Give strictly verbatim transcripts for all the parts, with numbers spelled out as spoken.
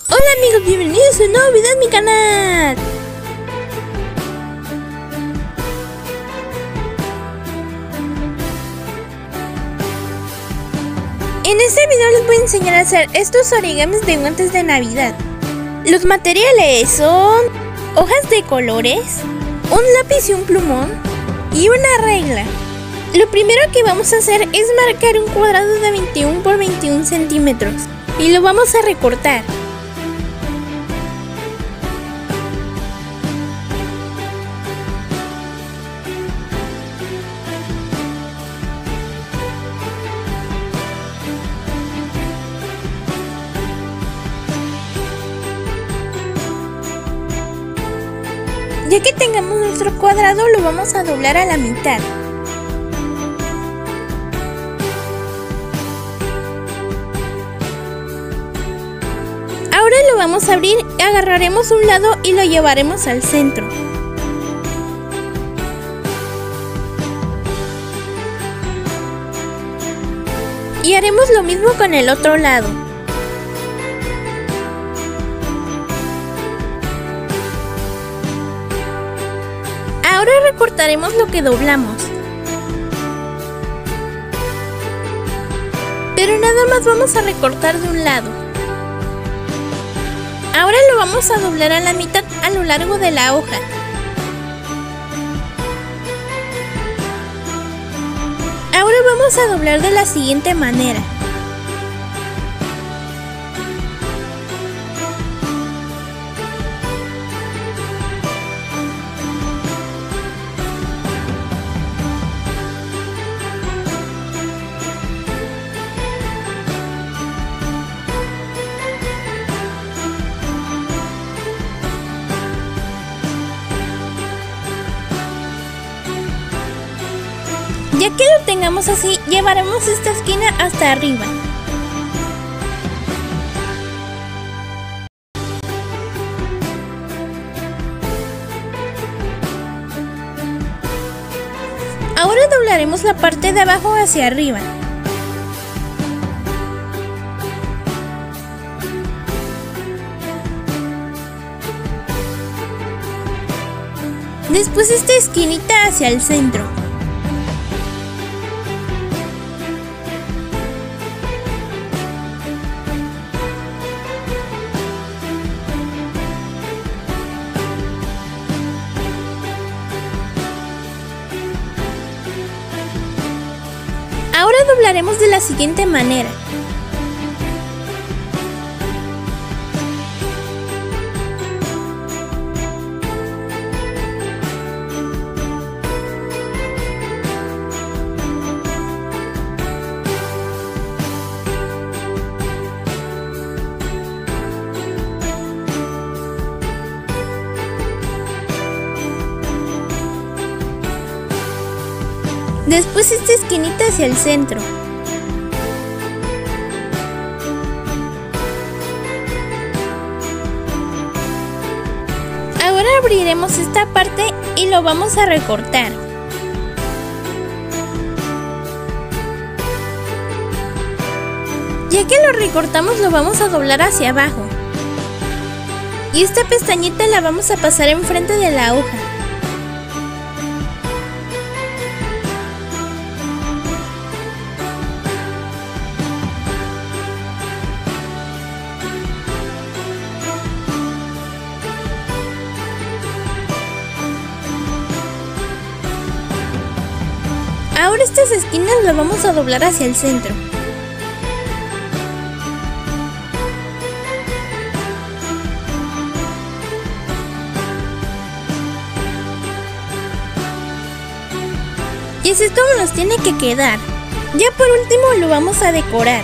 Hola amigos, bienvenidos a un nuevo video en mi canal. En este video les voy a enseñar a hacer estos origamis de guantes de Navidad. Los materiales son hojas de colores, un lápiz y un plumón y una regla. Lo primero que vamos a hacer es marcar un cuadrado de veintiuno por veintiuno centímetros y lo vamos a recortar. Ya que tengamos nuestro cuadrado, lo vamos a doblar a la mitad. Ahora lo vamos a abrir, agarraremos un lado y lo llevaremos al centro. Y haremos lo mismo con el otro lado. Ahora recortaremos lo que doblamos. Pero nada más vamos a recortar de un lado. Ahora lo vamos a doblar a la mitad a lo largo de la hoja. Ahora vamos a doblar de la siguiente manera. Ya que lo tengamos así, llevaremos esta esquina hasta arriba. Ahora doblaremos la parte de abajo hacia arriba. Después esta esquinita hacia el centro. Ahora doblaremos de la siguiente manera. Después esta esquinita hacia el centro. Ahora abriremos esta parte y lo vamos a recortar. Ya que lo recortamos, lo vamos a doblar hacia abajo. Y esta pestañita la vamos a pasar enfrente de la hoja. Ahora estas esquinas las vamos a doblar hacia el centro. Y así es como nos tiene que quedar. Ya por último lo vamos a decorar.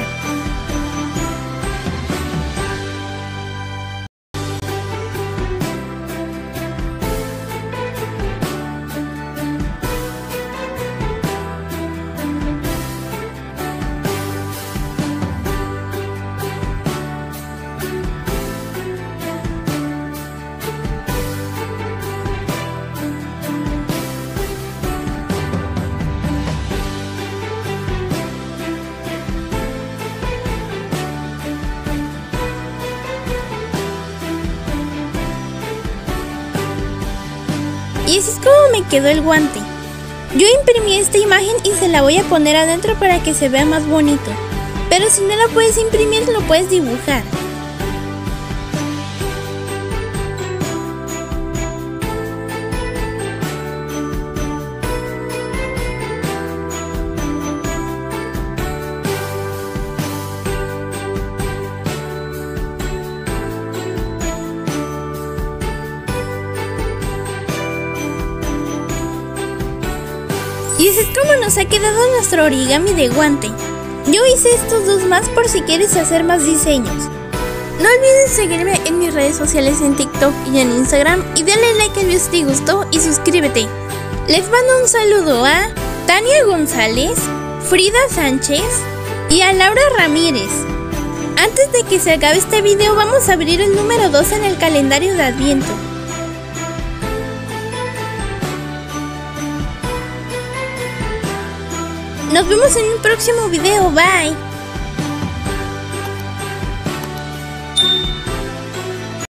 Y así es como me quedó el guante. Yo imprimí esta imagen y se la voy a poner adentro para que se vea más bonito. Pero si no la puedes imprimir, lo puedes dibujar. Y así es como nos ha quedado nuestro origami de guante. Yo hice estos dos más por si quieres hacer más diseños. No olvides seguirme en mis redes sociales en TikTok y en Instagram y dale like al video si te gustó y suscríbete. Les mando un saludo a Tania González, Frida Sánchez y a Laura Ramírez. Antes de que se acabe este video vamos a abrir el número dos en el calendario de Adviento. Nos vemos en un próximo video, bye.